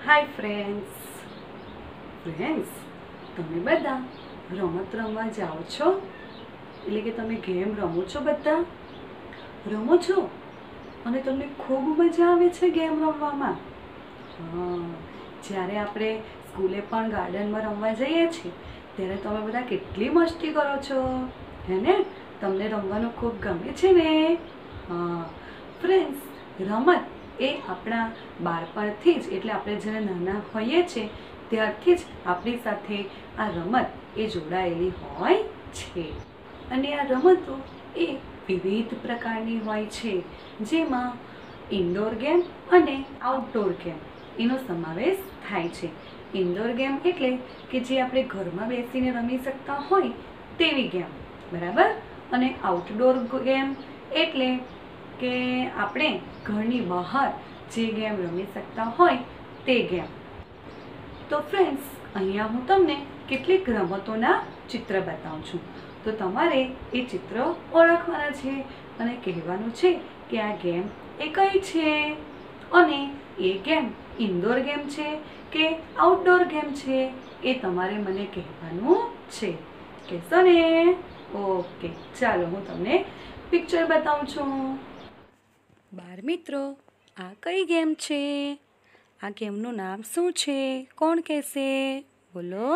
Hi friends તમે બધા રમત રમવા જાઓ છો? એટલે કે તમે ગેમ રમો છો? બધા રમો છો અને તમને ખૂબ મજા આવે છે ગેમ રમવામાં? હા, જ્યારે આપણે સ્કૂલે પણ ગાર્ડનમાં રમવા જઈએ છીએ ત્યારે તમે બધા કેટલી મસ્તી કરો છો, હે ને? તમને રમવાનું ખૂબ ગમે છે ને? હા ફ્રેન્ડ્સ, રમત એ આપણા બાળપણથી જ, એટલે આપણે જ્યારે નાના હોઈએ છીએ ત્યારથી જ આપણી સાથે આ રમત એ જોડાયેલી હોય છે. અને આ રમતો એ વિવિધ પ્રકારની હોય છે, જેમાં ઇન્ડોર ગેમ અને આઉટડોર ગેમ એનો સમાવેશ થાય છે. ઇન્ડોર ગેમ એટલે કે જે આપણે ઘરમાં બેસીને રમી શકતા હોય તેવી ગેમ, બરાબર? અને આઉટડોર ગેમ એટલે કે આપણે ઘરની બહાર જે ગેમ રમી શકતા હોય તે ગેમ. તો ફ્રેન્ડ્સ, અહીંયા હું તમને કેટલીક રમતોના ચિત્ર બતાવું છું. તો તમારે એ ચિત્ર ઓળખવાના છે અને કહેવાનું છે કે આ ગેમ એ કઈ છે, અને એ ગેમ ઇન્ડોર ગેમ છે કે આઉટડોર ગેમ છે એ તમારે મને કહેવાનું છે. કહેશો ને? ઓકે, ચાલો હું તમને પિક્ચર બતાવું છું. બાળ મિત્રો, આ કઈ ગેમ છે? આ ગેમનું નામ શું છે? કોણ કહેશે? બોલો.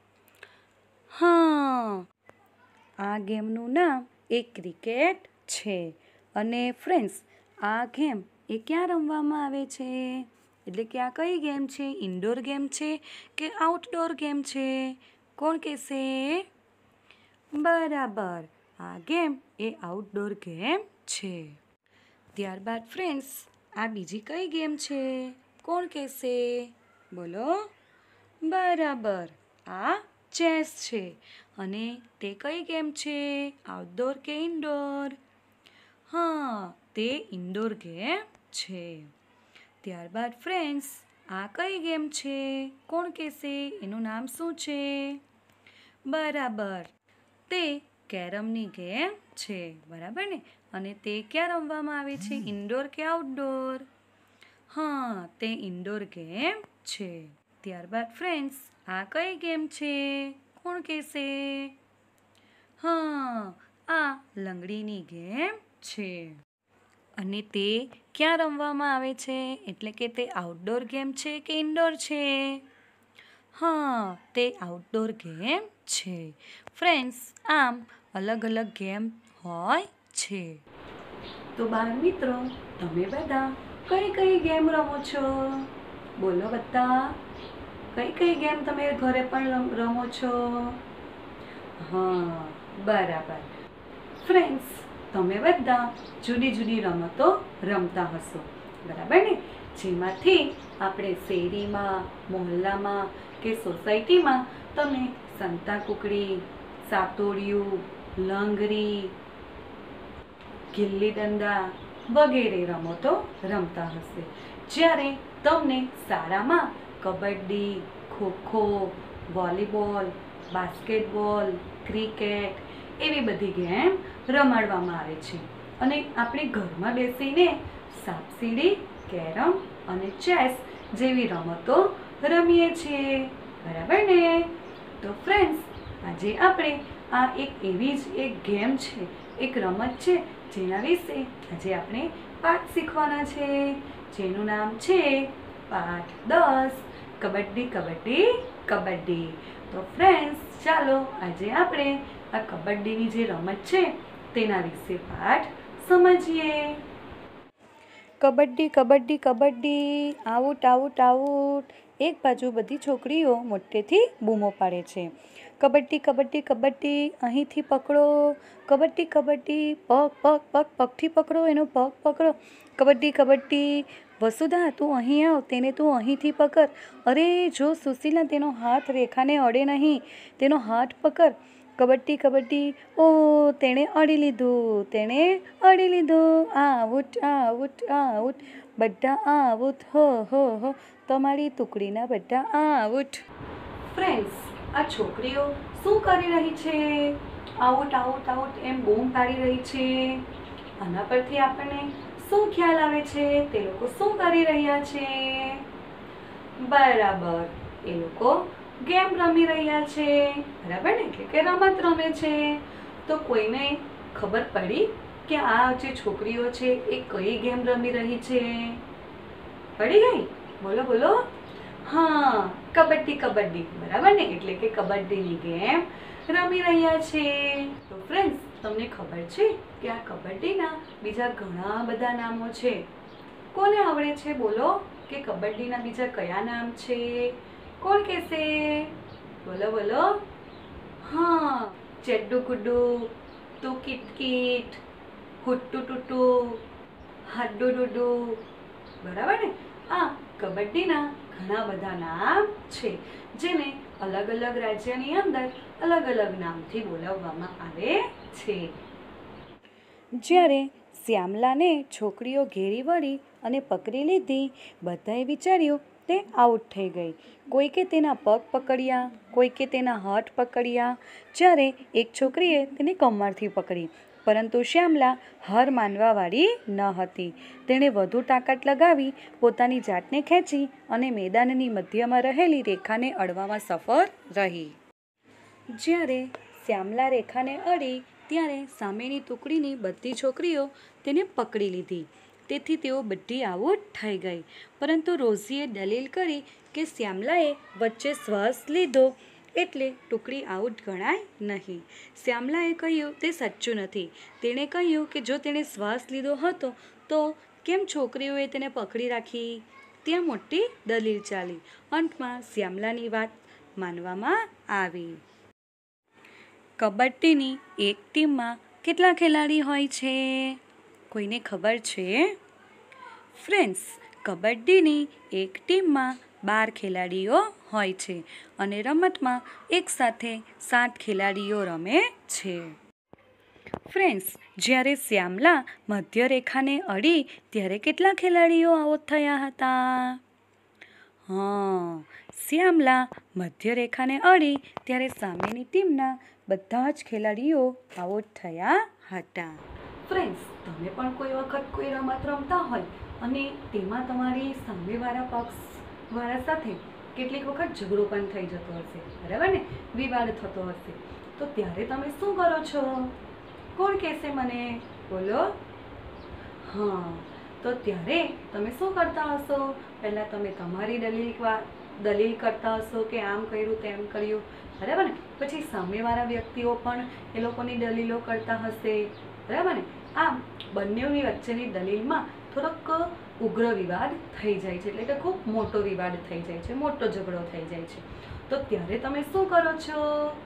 હા, આ ગેમનું નામ એ ક્રિકેટ છે. અને ફ્રેન્ડ્સ, આ ગેમ એ ક્યાં રમવામાં આવે છે? એટલે કે આ કઈ ગેમ છે? ઇન્ડોર ગેમ છે કે આઉટડોર ગેમ છે? કોણ કહેશે? બરાબર, આ ગેમ એ આઉટડોર ગેમ છે. ત્યારબાદ ફ્રેન્ડ્સ, આ બીજી કઈ ગેમ છે? કોણ કહેશે? બોલો. બરાબર, આ ચેસ છે. અને તે કઈ ગેમ છે? આઉટડોર કે ઇન્ડોર? હા, તે ઇન્ડોર ગેમ છે. ત્યારબાદ ફ્રેન્ડ્સ, આ કઈ ગેમ છે? કોણ કહેશે? એનું નામ શું છે? બરાબર, તે કેરમની ગેમ છે, બરાબર ને? અને તે ક્યાં રમવામાં આવે છે? ઇન્ડોર કે આઉટડોર? હા, તે ઇન્ડોર ગેમ છે. ત્યારબાદ ફ્રેન્ડ્સ, આ કઈ ગેમ છે? કોણ કહેશે? હા, આ લંગડીની ગેમ છે. અને તે ક્યાં રમવામાં આવે છે? એટલે કે તે આઉટડોર ગેમ છે કે ઇન્ડોર છે? હા, તે આઉટડોર ગેમ છે. ફ્રેન્ડ્સ, આમ અલગ અલગ ગેમ હોય છે. તો બાળ મિત્રો, તમે બધા કઈ કઈ ગેમ રમો છો? બોલો બધા. કઈ કઈ ગેમ તમે ઘરે પણ રમો છો? હા, બરાબર. ફ્રેન્ડ્સ, તમે બધા જુદી જુદી રમતો રમતા હશો, બરાબર ને? જેમાંથી આપણે શેરીમાં, મોહલ્લામાં કે સોસાયટીમાં તમે સંતાકૂકડી, સાતોડિયું, લંગડી, ગિલ્લી દંડા વગેરે રમતો રમતા હશે. જ્યારે તમને શાળામાં kabaddi, kho kho, volleyball, basketball, cricket એવી બધી ગેમ રમાડવામાં આવે છે. અને આપણે ઘરમાં બેસીને સાપસીડી, કેરમ અને ચેસ જેવી રમતો રમીએ છીએ, બરાબર ને? તો ફ્રેન્ડ્સ, આજે આપણે આ એવી જ એક ગેમ છે, એક રમત છે, જેના વિશે આજે આપણે પાઠ શીખવાના છે, જેનું નામ છે પાઠ 10, કબડ્ડી કબડ્ડી કબડ્ડી. તો ફ્રેન્ડ્સ, ચાલો આજે આપણે આ કબડ્ડીની જે રમત છે તેના વિશે પાઠ સમજીએ. Kabaddi kabaddi kabaddi, out out out. એક બાજુ બધી છોકરીઓ મોટેથી બૂમો પાડે છે. કબડ્ડી કબડ્ડી કબડ્ડી, અહીંથી પકડો. કબડ્ડી કબડ્ડી, પગ પગ પગ, પગથી પકડો, એનો પગ પકડો. કબડ્ડી કબડ્ડી, વસુધા તું અહીં આવ, તેને તું અહીંથી પકડ. અરે જો સુશીલા, તેનો હાથ રેખાને અડે નહીં, તેનો હાથ પકડ. કબડ્ડી કબડ્ડી, ઓ તેણે અડી લીધું, તેણે અડી લીધું. આઉટ આઉટ આઉટ, બધા આઉટ. હો હો હો, તમારી ટુકડીના બધા આઉટ. ફ્રેન્ડ્સ, આ છોકરીઓ શું કરી રહી છે? આઉટ આઉટ આઉટ એમ બૂમ પાડી રહી છે. આના પરથી આપણને શું ખ્યાલ આવે છે? તે લોકો શું કરી રહ્યા છે? બરાબર, એ લોકો ગેમ રમી રહ્યા છે, બરાબર ને, એટલે કે રમત રમે છે. તો કોઈને ખબર પડી કે આ જે છોકરીઓ છે એ કઈ ગેમ રમી રહી છે? પડી ગઈ? બોલો બોલો. હા, કબડ્ડી કબડ્ડી, બરાબર ને, એટલે કે કબડ્ડીની ગેમ રમી રહ્યા છે. તો ફ્રેન્ડ્સ, તમને ખબર છે કે આ કબડ્ડીના બીજા ઘણા બધા નામો છે? કોને આવડે છે? બોલો કે કબડ્ડીના બીજા કયા નામ છે? કોણ કહેશે? બોલો બોલો. હા, ચેડ્ડુ ગુડ્ડુ, તું કિટકિટ, હુટ્ટુ ટુટુ, હાડ્ડુ ડુડુ, બરાબર ને. આ કબડ્ડીના ઘણા બધા નામ છે, જેને અલગ અલગ રાજ્યની અંદર અલગ અલગ નામથી બોલાવવામાં આવે છે. જ્યારે શ્યામલાને છોકરીઓ ઘેરી વળી અને પકડી લીધી, બધાએ વિચાર્યું તે આઉટ થઈ ગઈ. કોઈકે તેના પગ પકડ્યા, કોઈકે તેના હાથ પકડ્યા. જ્યારે એક છોકરીએ તેની કમરથી પકડી, પરંતુ શ્યામલા હાર માનવાવાળી ન હતી. તેણે વધુ તાકાત લગાવી પોતાની જાતને ખેંચી અને મેદાનની મધ્યમાં રહેલી રેખાને અડવામાં સફળ રહી. જ્યારે શ્યામલા રેખાને અડી, ત્યારે સામેની ટુકડીની બધી છોકરીઓ તેને પકડી લીધી. તેથી તેઓ બધી આઉટ થઈ ગઈ. પરંતુ રોઝીએ દલીલ કરી કે શ્યામલાએ વચ્ચે શ્વાસ લીધો એટલે ટુકડી આઉટ ગણાય નહીં. શ્યામલાએ કહ્યું તે સાચું નથી. તેણે કહ્યું કે જો તેણે શ્વાસ લીધો હતો તો કેમ છોકરીઓએ તેને પકડી રાખી? ત્યાં મોટી દલીલ ચાલી. અંતમાં શ્યામલાની વાત માનવામાં આવી. કબડ્ડીની એક ટીમમાં કેટલા ખેલાડી હોય છે? કોઈને ખબર છે? ફ્રેન્ડ્સ, કબડ્ડીની એક ટીમમાં 12 ખેલાડીઓ હોય છે અને રમતમાં એકસાથે 7 ખેલાડીઓ રમે છે. ફ્રેન્ડ્સ, જ્યારે શ્યામલા મધ્યરેખાને અડી ત્યારે કેટલા ખેલાડીઓ આઉટ થયા હતા? હા, શ્યામલા મધ્યરેખાને અડી ત્યારે સામેની ટીમના બધા જ ખેલાડીઓ આઉટ થયા હતા. ફ્રેન્ડ્સ, તમે પણ કોઈ વખત કોઈ રમત રમતા હોય અને તેમાં તમારી સામેવાળા પક્ષવાળા સાથે કેટલીક વખત ઝઘડો પણ થઈ જતો હશે, બરાબર ને, વિવાદ થતો હશે, તો ત્યારે તમે શું કરો છો? કોણ કહેશે મને? બોલો. હા, તો ત્યારે તમે શું કરતા હશો? પહેલાં તમે તમારી દલીલ કરતા હશો કે આમ કર્યું તેમ કર્યું, બરાબર ને. પછી સામેવાળા વ્યક્તિઓ પણ એ લોકોની દલીલો કરતા હશે, બરાબર ને. આમ બંનેની વચ્ચેની દલીલમાં થોડોક ઉગ્ર વિવાદ થઈ જાય છે, એટલે કે ખૂબ મોટો વિવાદ થઈ જાય છે, મોટો ઝઘડો થઈ જાય છે. તો ત્યારે તમે શું કરો છો?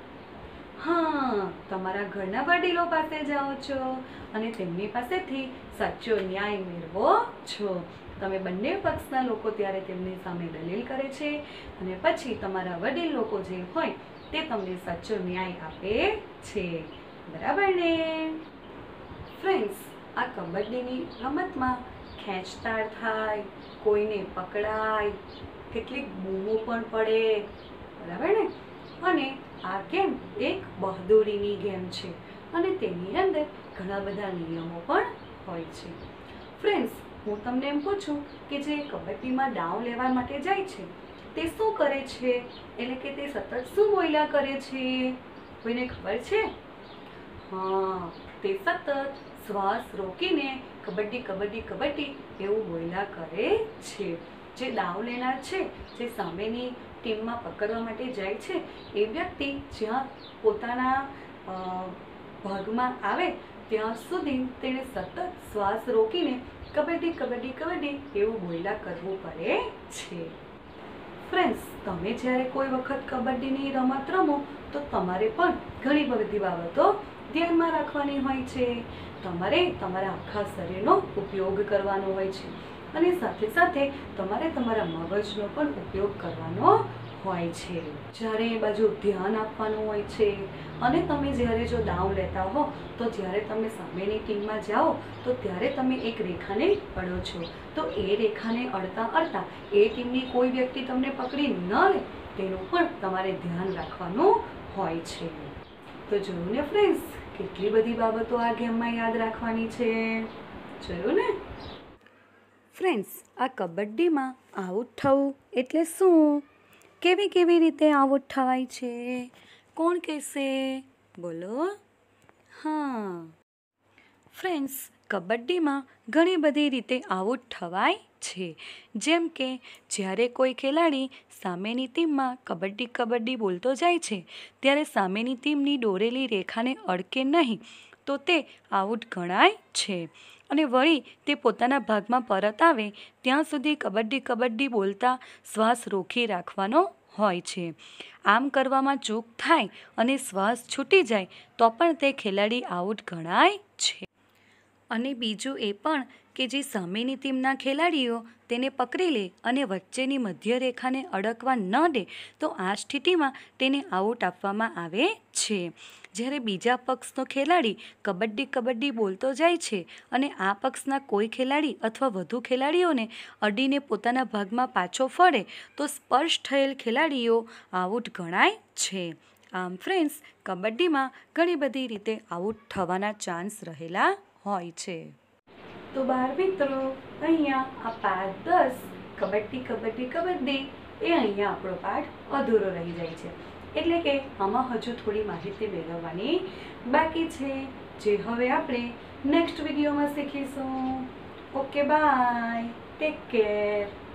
હા, તમારા ઘરના વડીલો પાસે જાઓ છો અને તેમની પાસેથી સાચો ન્યાય મેળવો છો. તમે બંને પક્ષના લોકો ત્યારે તેમની સામે દલીલ કરે છે અને પછી તમારા વડીલ લોકો જે હોય તે તમને સાચો ન્યાય આપે છે, બરાબર ને. ફ્રેન્ડ્સ, આ કબડ્ડીની રમતમાં ખેંચતાણ થાય, કોઈને પકડાય, કેટલીક બૂમો પણ પડે, બરાબર ને. અને આ ગેમ એક બહાદુરીની ગેમ છે અને તેની અંદર ઘણા બધા નિયમો પણ હોય છે. ફ્રેન્ડ્સ, હું તમને એમ પૂછું કે જે કબડ્ડીમાં દાવ લેવા માટે જાય છે તે શું કરે છે? એટલે કે તે સતત શું બોલ્યા કરે છે? કોઈને ખબર છે? હા, તે સતત શ્વાસ રોકીને કબડ્ડી કબડ્ડી કબડ્ડી એવું બોલ્યા કરે છે. જે દાવ લેનાર છે, જે સામેની ટીમમાં પકડવા માટે જાય છે, એ વ્યક્તિ જ્યાં પોતાના ભાગમાં આવે ત્યાં સુધી તેણે સતત શ્વાસ રોકીને કબડ્ડી કબડ્ડી કબડ્ડી એવું બોલ્યા કરવું પડે છે. ફ્રેન્ડ્સ, તમે જ્યારે કોઈ વખત કબડ્ડીની રમત રમો તો તમારે પણ ઘણી બધી બાબતો ધ્યાનમાં રાખવાની હોય છે. તમારે તમારા આખા શરીરનો ઉપયોગ કરવાનો હોય છે અને સાથે સાથે તમારે તમારા મગજનો પણ ઉપયોગ કરવાનો હોય છે. જ્યારે એ બાજુ ધ્યાન આપવાનું હોય છે અને તમે જ્યારે જો દાવ લેતા હો તો જ્યારે તમે સામેની ટીમમાં જાઓ તો ત્યારે તમે એક રેખાને અડો છો. તો એ રેખાને અડતા અડતા એ ટીમની કોઈ વ્યક્તિ તમને પકડી ન લે તેનું પણ તમારે ધ્યાન રાખવાનું હોય છે. તો જોયું ને ફ્રેન્ડ્સ, કેટલી બધી બાબતો આ ગેમમાં યાદ રાખવાની છે. જોયું ને. ફ્રેન્ડ્સ, આ કબડ્ડીમાં આઉટ થવું એટલે શું? કેવી કેવી રીતે આઉટ થવાય છે? કોણ કહેશે? બોલો. હા ફ્રેન્ડ્સ, કબડ્ડીમાં ઘણી બધી રીતે આઉટ થવાય છે. જેમ કે જ્યારે કોઈ ખેલાડી સામેની ટીમમાં કબડ્ડી કબડ્ડી બોલતો જાય છે ત્યારે સામેની ટીમની દોરેલી રેખાને અડકે નહીં તો તે આઉટ ગણાય છે. અને વળી તે પોતાના ભાગમાં પરત આવે ત્યાં સુધી કબડ્ડી કબડ્ડી બોલતા શ્વાસ રોકી રાખવાનો હોય છે. આમ કરવામાં ચૂક થાય અને શ્વાસ છૂટી જાય તો પણ તે ખેલાડી આઉટ ગણાય છે. અને બીજું એ પણ કે જે સામેની ટીમના ખેલાડીઓ તેને પકડી લે અને વચ્ચેની મધ્ય રેખાને અડકવા ન દે તો આ સ્થિતિમાં તેને આઉટ આપવામાં આવે છે. જ્યારે બીજા પક્ષનો ખેલાડી કબડ્ડી કબડ્ડી બોલતો જાય છે અને આ પક્ષના કોઈ ખેલાડી અથવા વધુ ખેલાડીઓને અડીને પોતાના ભાગમાં પાછો ફરે તો સ્પર્શ થયેલ ખેલાડીઓ આઉટ ગણાય છે. આમ ફ્રેન્ડ્સ, કબડ્ડીમાં ઘણી બધી રીતે આઉટ થવાના ચાન્સ રહેલા હોય છે. તો બાળ મિત્રો, અહીંયા આ પાઠ 10 કબડ્ડી કબડ્ડી કબડ્ડી એ અહીંયા આપણો પાઠ અધૂરો રહી જાય છે. એટલે કે આમાં હજુ થોડી માહિતી મેળવવાની બાકી છે, જે હવે આપણે નેક્સ્ટ વિડીયોમાં શીખીશું. Okay, bye, take care.